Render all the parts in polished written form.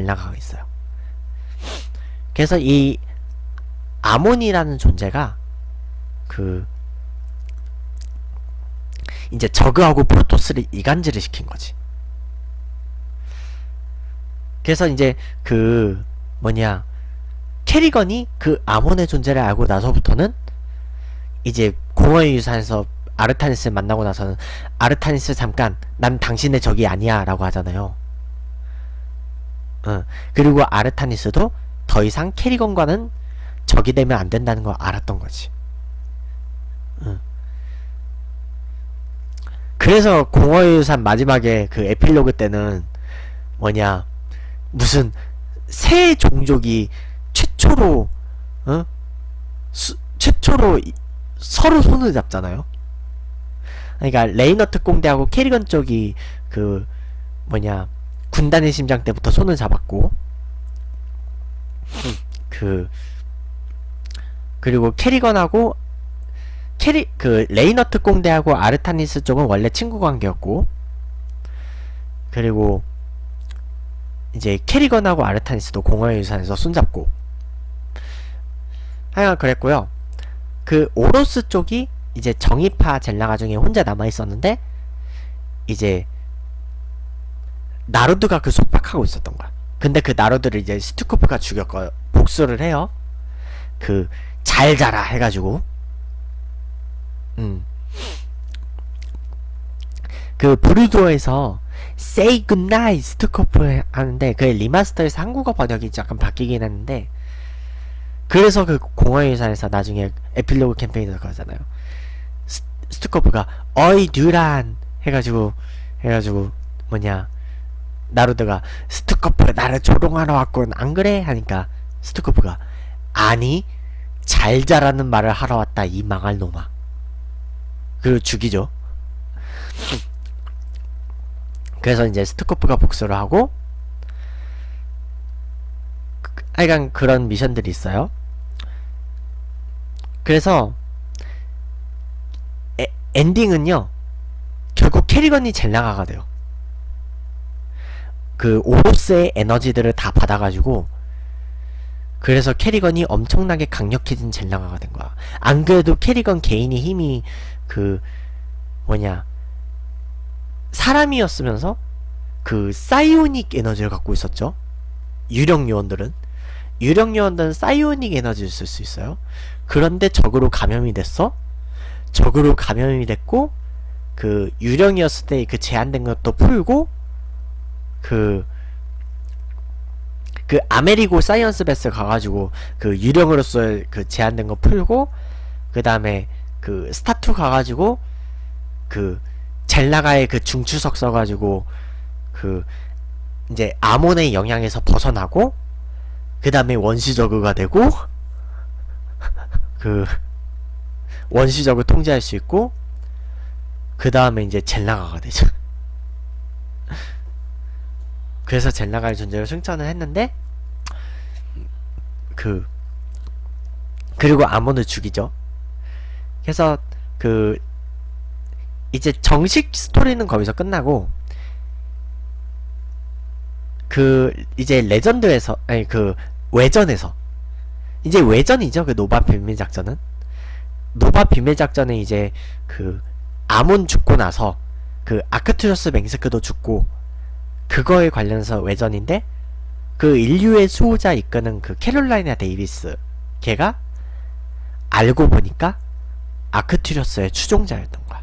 나가고 있어요. 그래서 이 아몬이라는 존재가 그 이제 저그하고 프로토스를 이간질을 시킨 거지. 그래서 이제 그 뭐냐 캐리건이 그 아몬의 존재를 알고 나서부터는 이제 공허의 유산에서 아르타니스를 만나고 나서는 아르타니스 잠깐 난 당신의 적이 아니야 라고 하잖아요. 그리고 아르타니스도 더 이상 캐리건과는 적이 되면 안 된다는 걸 알았던 거지. 그래서 공허의 유산 마지막에 그 에필로그 때는 뭐냐 무슨 새 종족이 최초로 최초로 서로 손을 잡잖아요. 그러니까 레이너트 공대하고 캐리건 쪽이 그 뭐냐 군단의 심장 때부터 손을 잡았고 그리고 캐리건하고 그 레이너트 공대하고 아르타니스 쪽은 원래 친구 관계였고, 그리고 이제 캐리건하고 아르타니스도 공허의 유산에서 손잡고 하여간 그랬고요. 그 오로스 쪽이 이제 정의파 젤라가 중에 혼자 남아있었는데 이제 나루드가 그 속박하고 있었던 거야. 근데 그 나루드를 이제 스투코프가 죽였고 복수를 해요. 그 잘 자라 해가지고 그 브루도어에서 Say Goodnight 스투코프 하는데 그 리마스터에서 한국어 번역이 약간 바뀌긴 했는데, 그래서 그 공허의 유산에서 나중에 에필로그 캠페인에서 그러잖아요. 스투코프가 어이 듀란 해가지고 뭐냐 나루드가 스투코프 나를 조롱하러 왔군 안 그래? 하니까 스투코프가 아니 잘 자라는 말을 하러 왔다 이 망할 놈아. 그리고 죽이죠. 그래서 이제 스투코프가 복수를 하고 하여간 그런 미션들이 있어요. 그래서 엔딩은요 결국 캐리건이 젤라가가 돼요. 그 오로스의 에너지들을 다 받아가지고, 그래서 캐리건이 엄청나게 강력해진 젤라가가 된 거야. 안 그래도 캐리건 개인이 힘이 그 뭐냐 사람이었으면서 그 사이오닉 에너지를 갖고 있었죠. 유령 요원들은 사이오닉 에너지를 쓸 수 있어요. 그런데 적으로 감염이 됐어. 적으로 감염이 됐고 그 유령이었을 때 그 제한된 것도 풀고 그 아메리고 사이언스 베스 가가지고 그 유령으로서의 그 제한된 거 풀고, 그 다음에 그 스타2 가가지고 그 젤라가의 그 중추석 써가지고 그 이제 아몬의 영향에서 벗어나고, 그 다음에 원시저그가 되고 그 원시저그 통제할 수 있고, 그 다음에 이제 젤라가가 되죠. 그래서 젤라가의 존재를 승천을 했는데 그리고 아몬을 죽이죠. 그래서 그 이제 정식 스토리는 거기서 끝나고 그 이제 레전드에서 아니 그 외전에서 이제 외전이죠. 그 노바 비밀작전은 노바 비밀작전에 이제 그 아몬 죽고 나서 그 아크투리어스 맹스크도 죽고 그거에 관련해서 외전인데, 그 인류의 수호자 이끄는 그 캐롤라이나 데이비스 걔가 알고 보니까 아크투리어스의 추종자였던 거야.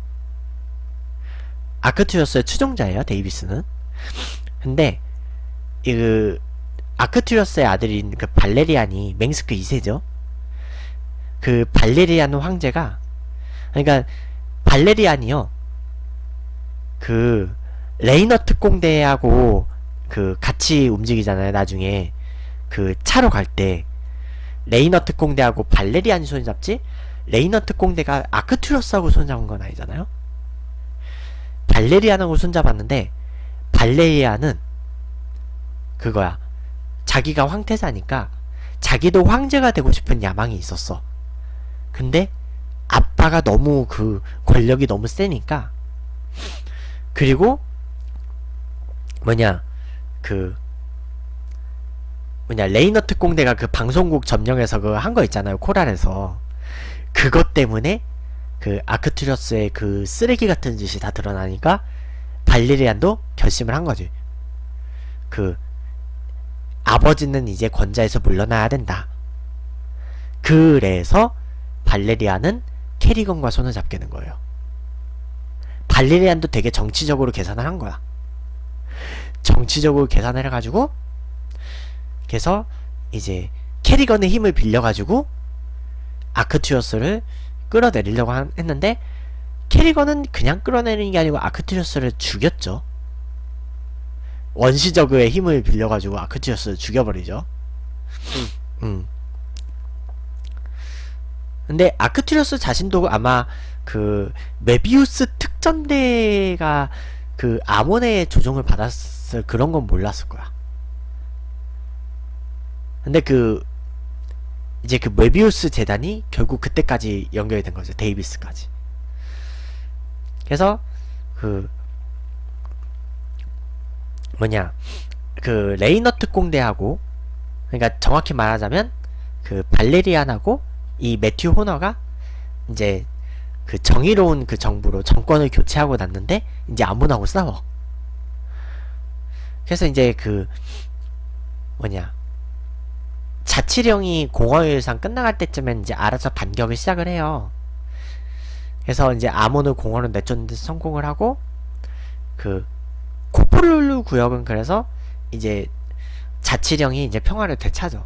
아크투리어스의 추종자예요 데이비스는. 근데 그 아크투리어스의 아들인 그 발레리안이 맹스크 2세죠 그 발레리안 황제가, 그러니까 발레리안이요 그 레이너트 공대하고 그 같이 움직이잖아요. 나중에 그 차로 갈 때 레이너트 공대하고 발레리안이 손잡지, 레이너트 공대가 아크투리어스하고 손잡은 건 아니잖아요. 발레리안하고 손잡았는데 발레리안은 그거야, 자기가 황태자니까 자기도 황제가 되고 싶은 야망이 있었어. 근데 아빠가 너무 그 권력이 너무 세니까, 그리고 뭐냐 그 뭐냐 레이너 특공대가 그 방송국 점령해서 그 한 거 있잖아요. 코랄에서 그것 때문에 그 아크투리어스의 그 쓰레기 같은 짓이 다 드러나니까 발레리안도 결심을 한 거지. 그 아버지는 이제 권자에서 물러나야 된다. 그래서 발레리안은 캐리건과 손을 잡게 된 거예요. 발레리안도 되게 정치적으로 계산을 한 거야. 정치적으로 계산을 해가지고 그래서 이제 캐리건의 힘을 빌려가지고 아크투리어스를 끌어내리려고 했는데 캐리건은 그냥 끌어내리는 게 아니고 아크투리어스를 죽였죠. 원시저그의 힘을 빌려가지고 아크투리어스를 죽여버리죠. 근데 아크투리어스 자신도 아마 그 메비우스 특전대가 그 아몬의 조종을 받았을 그런 건 몰랐을 거야. 근데 그 이제 그 메비우스 재단이 결국 그때까지 연결이 된 거죠. 데이비스까지. 그래서 그 뭐냐 그 레이너 특공대하고 그러니까 정확히 말하자면 그 발레리안하고 이 매튜 호너가 이제 그 정의로운 그 정부로 정권을 교체하고 났는데 이제 아몬하고 싸워. 그래서 이제 그 뭐냐 자치령이 공허유산 끝나갈 때쯤엔 이제 알아서 반격을 시작을 해요. 그래서 이제 아몬을 공허로 내쫓는 데 성공을 하고 그 코프룰루 구역은 그래서 이제 자치령이 이제 평화를 되찾아.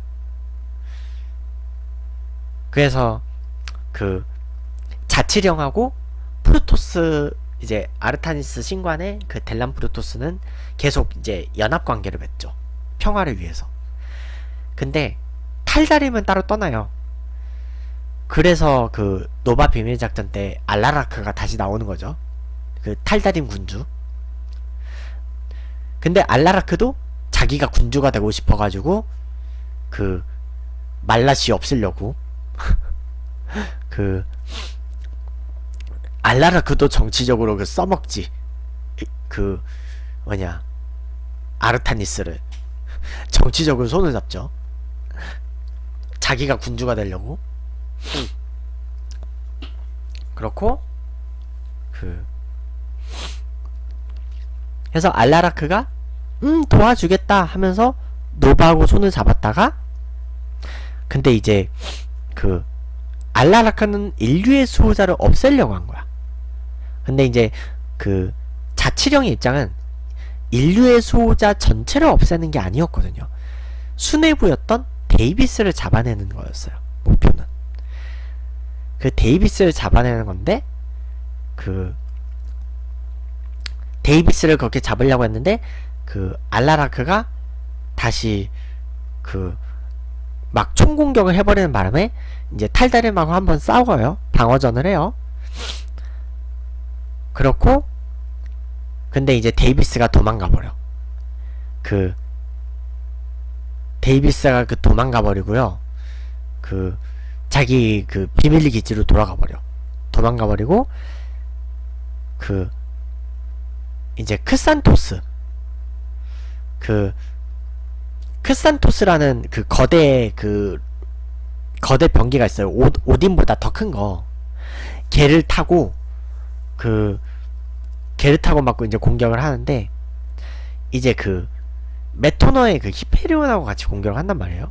그래서 그 자치령하고 프루토스 이제 아르타니스 신관의 그 델란 프루토스는 계속 이제 연합 관계를 맺죠. 평화를 위해서. 근데 탈다림은 따로 떠나요. 그래서 그 노바 비밀작전 때 알라라크가 다시 나오는 거죠. 그 탈다림 군주. 근데 알라라크도 자기가 군주가 되고 싶어가지고 그 말라시 없애려고 그 알라라크도 정치적으로 그 써먹지. 그 뭐냐 아르타니스를 정치적으로 손을 잡죠. 자기가 군주가 되려고. 그렇고 그 그래서 알라라크가 도와주겠다 하면서 노바하고 손을 잡았다가 근데 이제 그 알라라크는 인류의 수호자를 없애려고 한 거야. 근데 이제 그 자치령의 입장은 인류의 수호자 전체를 없애는 게 아니었거든요. 수뇌부였던 데이비스를 잡아내는 거였어요. 목표는. 그 데이비스를 잡아내는 건데 그 데이비스를 그렇게 잡으려고 했는데 그 알라라크가 다시 그 막 총공격을 해버리는 바람에 이제 탈다림하고 한번 싸워요. 방어전을 해요. 그렇고 근데 이제 데이비스가 도망가버려. 그 데이비스가 그 도망가버리고요. 그 자기 그 비밀 기지로 돌아가버려. 도망가버리고 그 이제 크산토스 그 크산토스라는 그 거대 병기가 있어요. 오딘보다 더 큰 거. 걔를 타고 막 이제 공격을 하는데 이제 그 메토너의 그 히페리온하고 같이 공격을 한단 말이에요.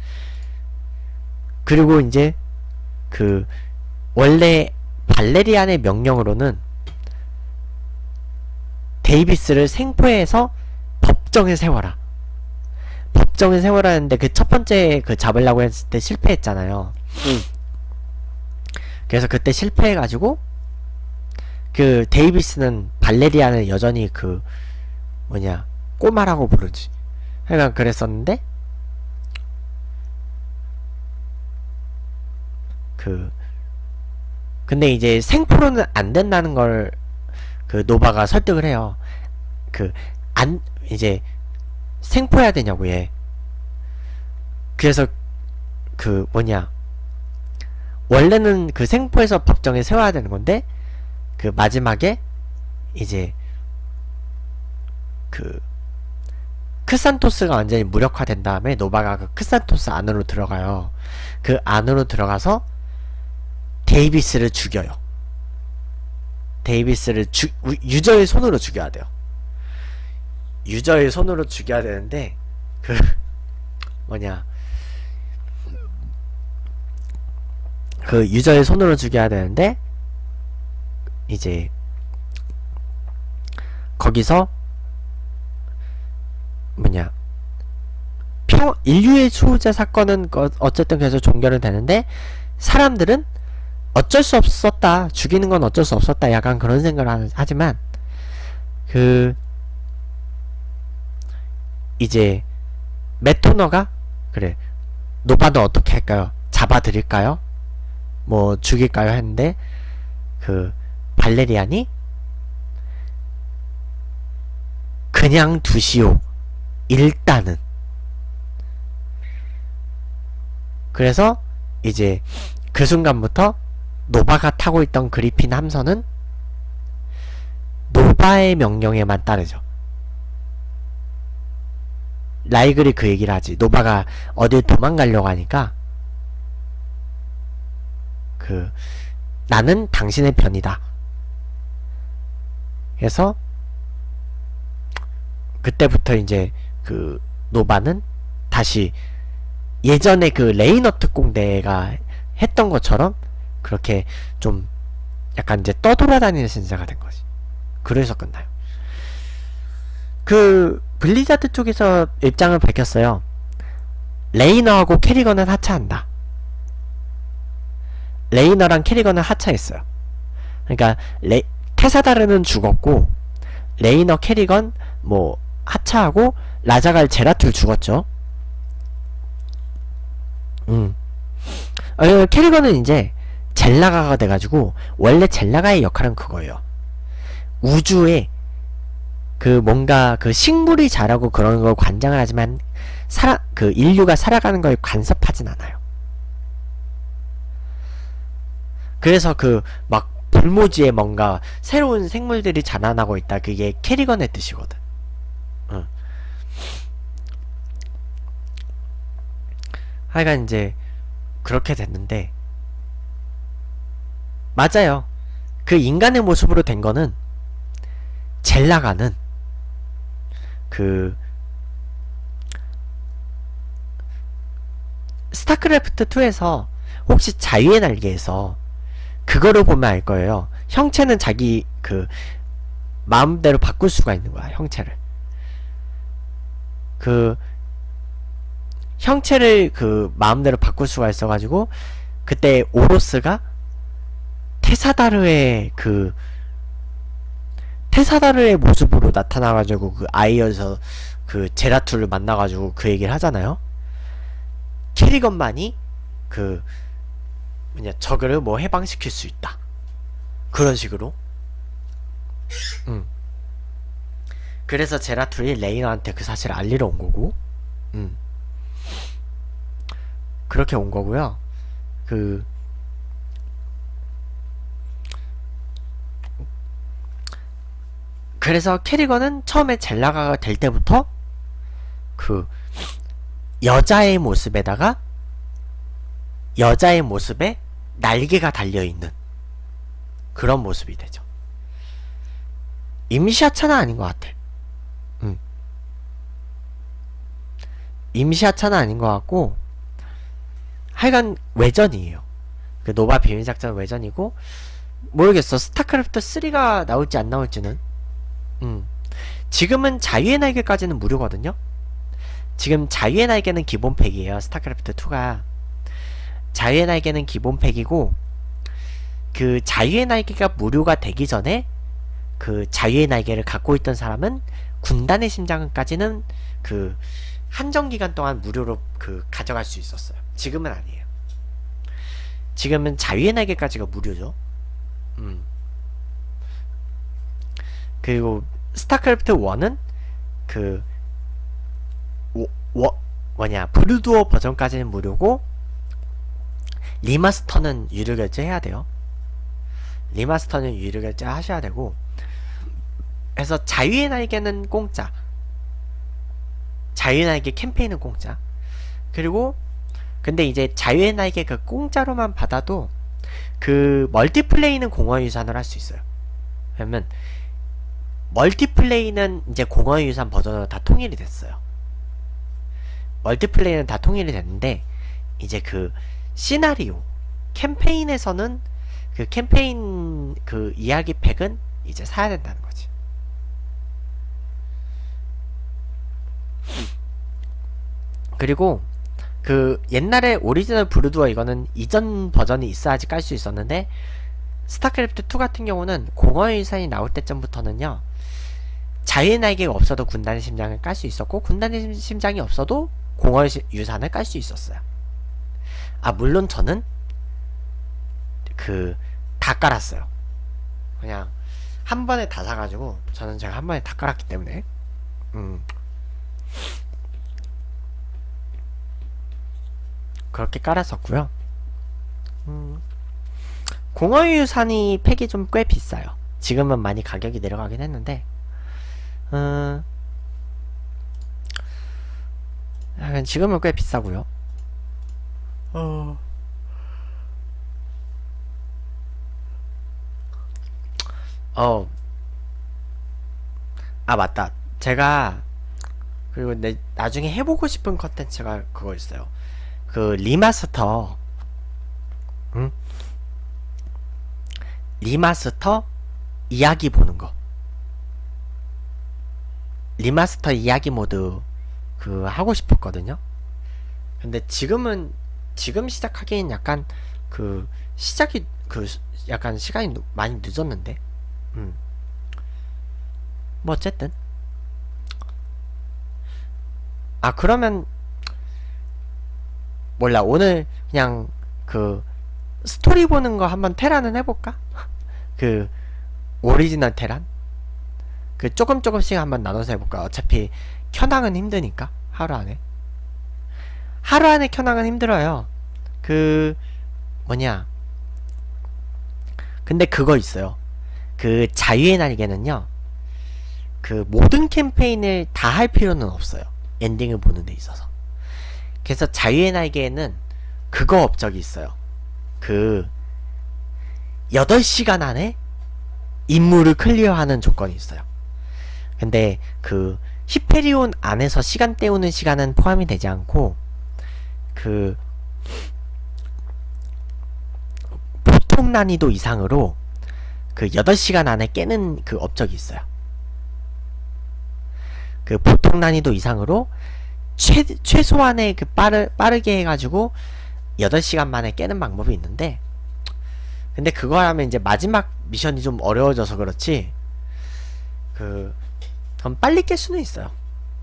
그리고 이제 그 원래 발레리안의 명령으로는 데이비스를 생포해서 법정에 세워라. 법정에 세워라 했는데 그 첫 번째 그 잡으려고 했을 때 실패했잖아요. 그래서 그때 실패해가지고 그 데이비스는 발레리안을 여전히 그 뭐냐 꼬마라고 부르지. 하여간 그랬었는데 근데 이제 생포로는 안 된다는 걸 그 노바가 설득을 해요. 이제 생포해야 되냐고 얘. 그래서 그 뭐냐 원래는 그 생포해서 법정에 세워야 되는 건데 그 마지막에 이제 크산토스가 완전히 무력화된 다음에 노바가 그 크산토스 안으로 들어가요. 그 안으로 들어가서 데이비스를 죽여요. 데이비스를 유저의 손으로 죽여야 돼요. 유저의 손으로 죽여야 되는데 그 뭐냐 그 유저의 손으로 죽여야 되는데 이제 거기서 뭐냐 인류의 수호자 사건은 어쨌든 계속 종결은 되는데 사람들은 어쩔 수 없었다, 죽이는 건 어쩔 수 없었다, 약간 그런 생각을 하지만 그 이제 메토너가 그래 노바는 어떻게 할까요? 잡아드릴까요? 뭐 죽일까요? 했는데 그 발레리안이 그냥 두시오 일단은. 그래서 이제 그 순간부터 노바가 타고 있던 그리핀 함선은 노바의 명령에만 따르죠. 라이글이 그 얘기를 하지. 노바가 어딜 도망가려고 하니까 그 나는 당신의 편이다. 그래서 그때부터 이제 그 노바는 다시 예전에 그 레이너 특공대가 했던 것처럼 그렇게 좀 약간 이제 떠돌아다니는 신사가 된 거지. 그래서 끝나요. 그 블리자드 쪽에서 입장을 밝혔어요. 레이너하고 캐리건은 하차한다. 레이너랑 캐리건은 하차했어요. 그러니까 테사다르는 죽었고 레이너, 캐리건 뭐 하차하고 라자갈, 제라툴 죽었죠. 캐리건은 이제 젤라가가 돼가지고 원래 젤라가의 역할은 그거예요. 우주에 그 뭔가 그 식물이 자라고 그런 걸 관장을 하지만 그 인류가 살아가는 걸 간섭하진 않아요. 그래서 그 막 불모지에 뭔가 새로운 생물들이 자라나고 있다, 그게 캐리건의 뜻이거든. 하여간 이제 그렇게 됐는데 맞아요. 그 인간의 모습으로 된 거는 젤라가는 그 스타크래프트 2에서 혹시 자유의 날개에서 그거를 보면 알 거예요. 형체는 자기 그 마음대로 바꿀 수가 있는 거야. 형체를 그 그 마음대로 바꿀 수가 있어가지고 그때 오로스가 테사다르의 모습으로 나타나가지고 그 아이어서 그 제라툴을 만나가지고 그 얘기를 하잖아요. 캐리건만이 그 뭐냐 저거를 뭐 해방시킬 수 있다, 그런 식으로. 그래서 제라툴이 레이너한테 그 사실을 알리러 온 거고, 그렇게 온 거고요. 그래서 캐리건은 처음에 젤라가가 될 때부터 그 여자의 모습에다가 여자의 모습에 날개가 달려있는 그런 모습이 되죠. 임시하차는 아닌 것 같아. 임시하차는 아닌 것 같고 하여간 외전이에요. 그 노바 비밀작전 외전이고, 모르겠어. 스타크래프트 3가 나올지 안 나올지는. 지금은 자유의 날개까지는 무료거든요. 지금 자유의 날개는 기본 팩이에요. 스타크래프트 2가 자유의 날개는 기본 팩이고, 그 자유의 날개가 무료가 되기 전에 그 자유의 날개를 갖고 있던 사람은 군단의 심장까지는 그 한정기간 동안 무료로 그 가져갈 수 있었어요. 지금은 아니에요. 지금은 자유의 날개까지가 무료죠. 그리고 스타크래프트 1은 그 뭐냐 브루두어 버전까지는 무료고 리마스터는 유료 결제해야 돼요. 리마스터는 유료 결제 하셔야 되고, 해서 자유의 날개는 공짜. 자유의 날개 캠페인은 공짜. 그리고 근데 이제 자유의 날개 그 공짜로만 받아도 그 멀티플레이는 공허유산으로 할 수 있어요. 왜냐면 멀티플레이는 이제 공허유산 버전으로 다 통일이 됐어요. 멀티플레이는 다 통일이 됐는데 이제 그 시나리오 캠페인에서는 그 캠페인 그 이야기 팩은 이제 사야 된다는 거지. 그리고 그 옛날에 오리지널 브루드워 이거는 이전 버전이 있어야지 깔 수 있었는데 스타크래프트 2 같은 경우는 공허의 유산이 나올 때쯤부터는요 자유의 날개가 없어도 군단의 심장을 깔 수 있었고 군단의 심장이 없어도 공허의 유산을 깔 수 있었어요. 아 물론 저는 그 다 깔았어요. 그냥 한 번에 다 사가지고 저는 제가 한 번에 다 깔았기 때문에 그렇게 깔았었고요. 공허유산이 팩이 좀 꽤 비싸요. 지금은 많이 가격이 내려가긴 했는데 지금은 꽤 비싸고요. 아 맞다. 제가 그리고 나중에 해보고 싶은 컨텐츠가 그거 있어요. 그 리마스터 리마스터 이야기 보는 거. 리마스터 이야기 모드 그 하고 싶었거든요. 근데 지금 시작하기엔 약간 그 시작이 그 약간 시간이 많이 늦었는데 뭐 어쨌든 아 그러면 몰라 오늘 그냥 그 스토리 보는 거 한번 테란은 해볼까? 그 오리지널 테란 그 조금씩 한번 나눠서 해볼까? 어차피 켜낭은 힘드니까 하루 안에 켜낭은 힘들어요. 그 뭐냐 근데 그거 있어요. 그 자유의 날개는요 그 모든 캠페인을 다 할 필요는 없어요. 엔딩을 보는 데 있어서. 그래서 자유의 날개에는 그거 업적이 있어요. 그 8시간 안에 임무를 클리어하는 조건이 있어요. 근데 그 히페리온 안에서 시간 때우는 시간은 포함이 되지 않고 그 보통 난이도 이상으로 그 8시간 안에 깨는 그 업적이 있어요. 그 보통 난이도 이상으로 최소한의 그 빠르게 해가지고 8시간 만에 깨는 방법이 있는데 근데 그거 하면 이제 마지막 미션이 좀 어려워져서 그렇지 그럼 빨리 깰 수는 있어요.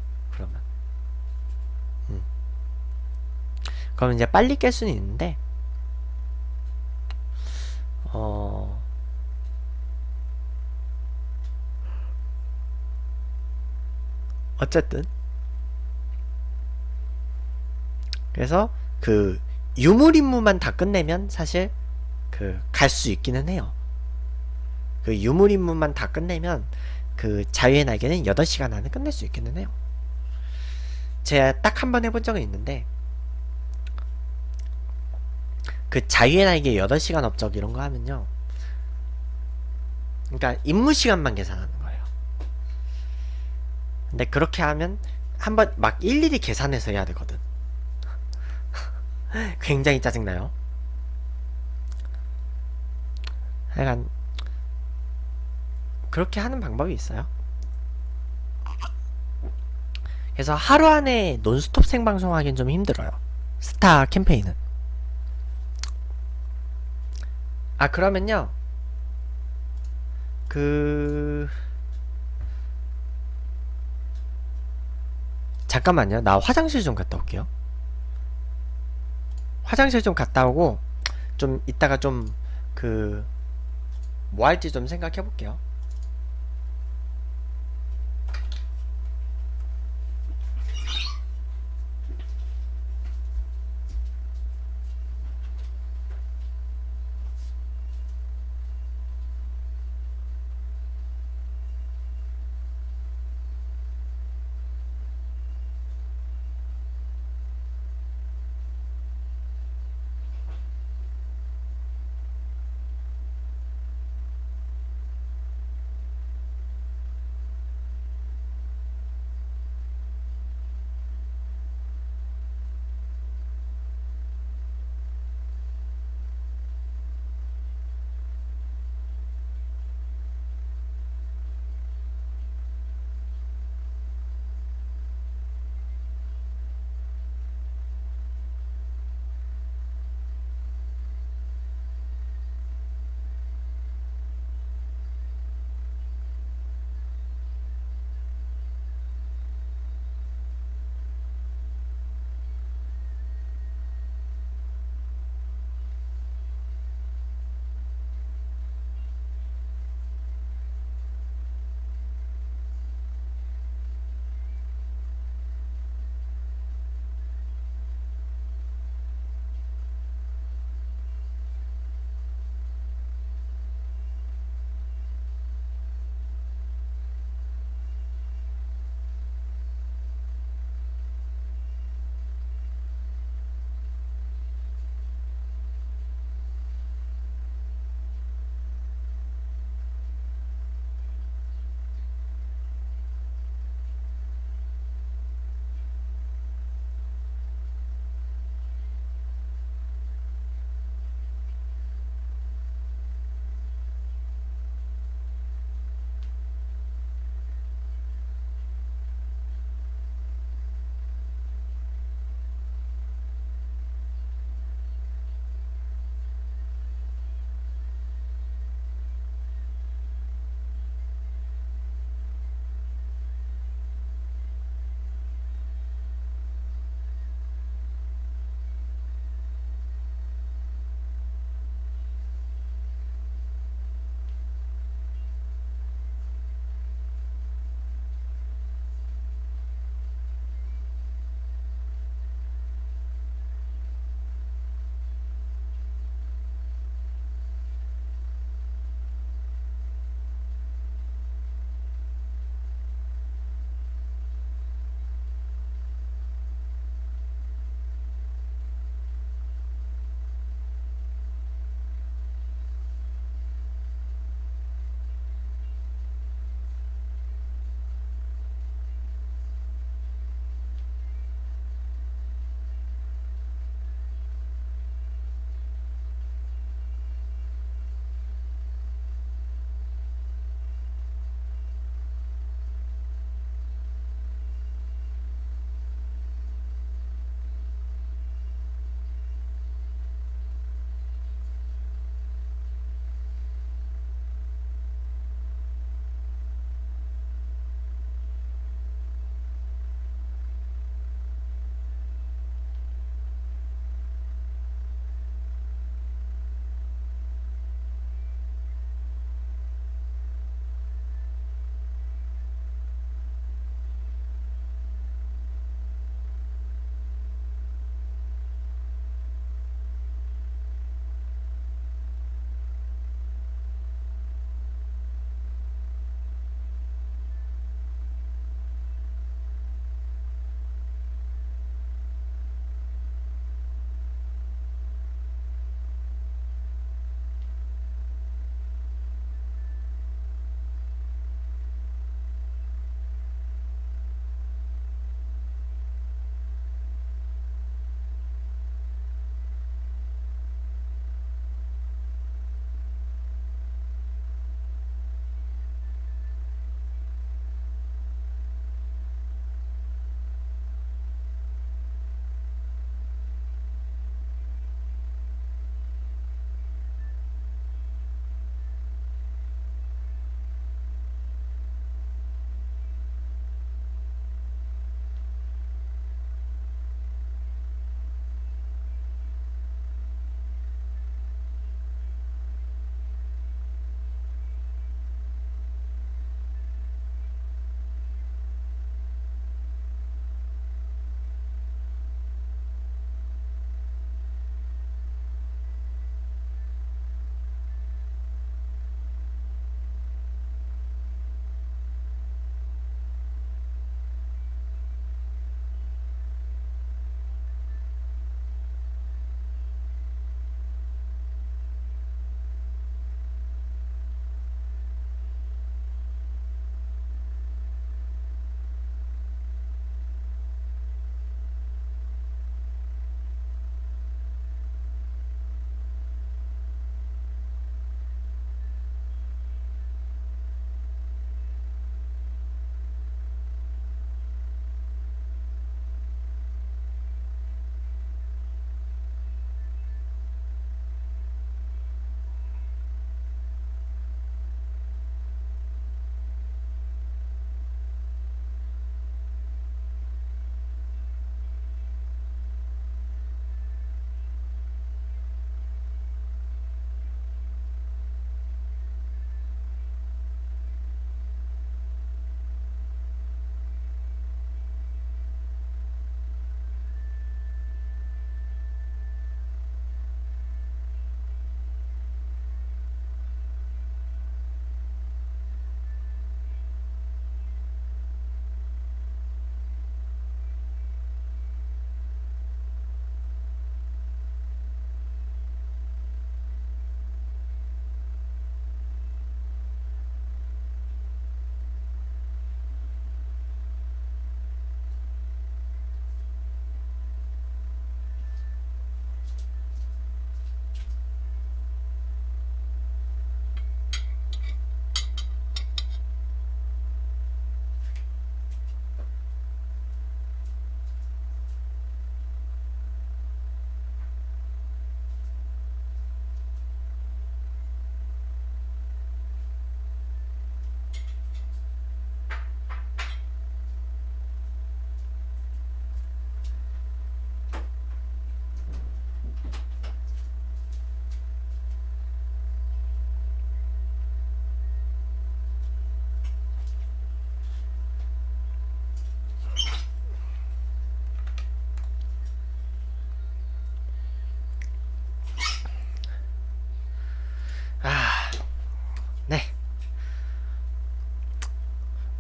그럼 이제 빨리 깰 수는 있는데 어쨌든 그래서 그 유물 임무만 다 끝내면 사실 그 갈 수 있기는 해요. 그 유물 임무만 다 끝내면 그 자유의 날개는 8시간 안에 끝낼 수 있기는 해요. 제가 딱 한 번 해본 적은 있는데 그 자유의 날개 8시간 업적 이런 거 하면요 그러니까 임무 시간만 계산하는 거예요. 근데 그렇게 하면 한번 막 일일이 계산해서 해야 되거든. 굉장히 짜증나요. 하여간 그렇게 하는 방법이 있어요. 그래서 하루 안에 논스톱 생방송 하기엔 좀 힘들어요. 스타 캠페인은. 아 그러면요 잠깐만요. 나 화장실 좀 갔다 올게요. 화장실 좀 갔다 오고 좀 이따가 좀 뭐 할지 좀 생각해 볼게요.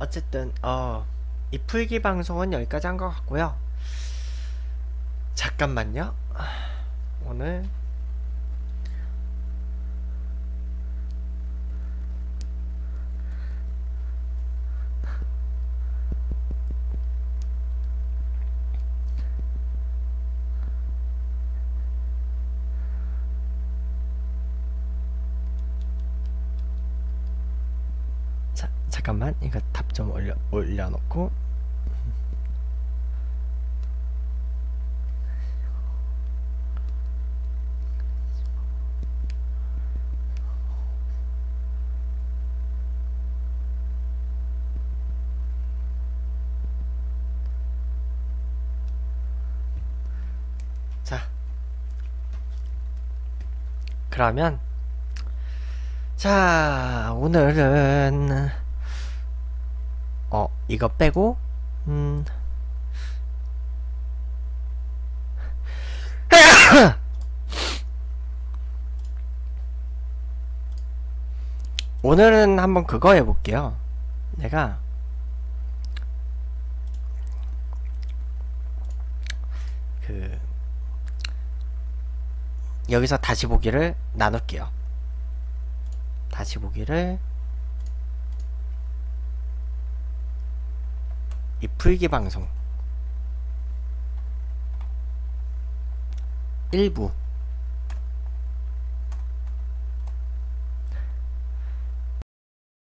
어쨌든 이 풀기 방송은 여기까지 한 것 같고요. 잠깐만요. 오늘 잠깐만 이거 답 좀 올려놓고. 자, 그러면 자 오늘은 이거 빼고 오늘은 한번 그거 해볼게요. 내가 여기서 다시 보기를 나눌게요. 다시 보기를 이 풀기 방송 일부